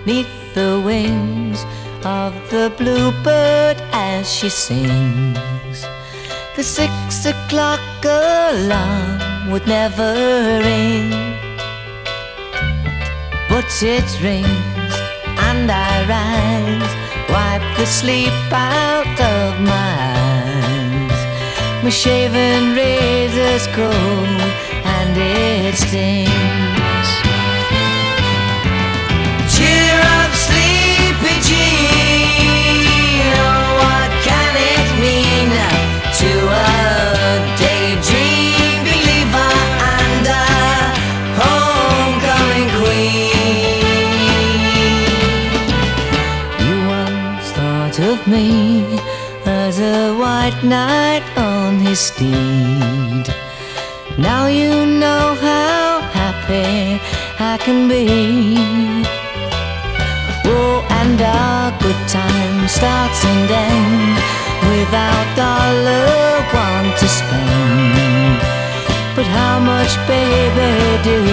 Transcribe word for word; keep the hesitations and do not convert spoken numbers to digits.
'neath the wings of the bluebird as she sings. The six o'clock alarm would never ring, but it rings and I rise, wipe the sleep out of my eyes. My shaven razor's cold and it stings. Cheer up, sleepy Jean, oh, what can it mean to a daydream believer and a homecoming queen? You once thought of me as a white knight on his steed. Now you know how happy I can be. Oh, and our good time starts and ends without dollar one to spend. But how much, baby, do